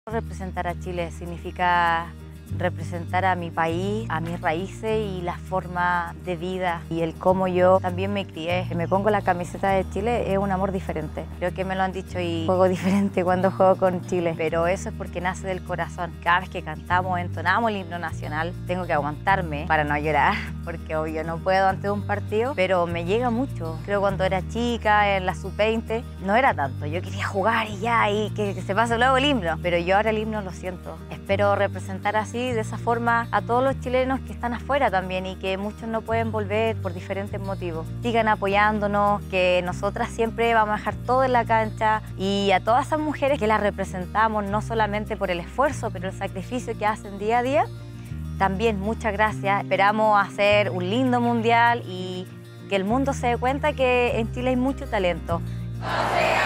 Representar a Chile significa representar a mi país, a mis raíces y la forma de vida y el cómo yo también me crié. Me pongo la camiseta de Chile, es un amor diferente. Creo que me lo han dicho y juego diferente cuando juego con Chile, pero eso es porque nace del corazón. Cada vez que cantamos, entonamos el himno nacional, tengo que aguantarme para no llorar, porque obvio no puedo antes de un partido, pero me llega mucho. Creo cuando era chica, en la sub-20, no era tanto. Yo quería jugar y ya, y que se pase luego el himno, pero yo ahora el himno lo siento. Espero representar así, de esa forma, a todos los chilenos que están afuera también y que muchos no pueden volver por diferentes motivos. Sigan apoyándonos, que nosotras siempre vamos a dejar todo en la cancha, y a todas esas mujeres que las representamos, no solamente por el esfuerzo, pero el sacrificio que hacen día a día, también muchas gracias. Esperamos hacer un lindo mundial y que el mundo se dé cuenta que en Chile hay mucho talento.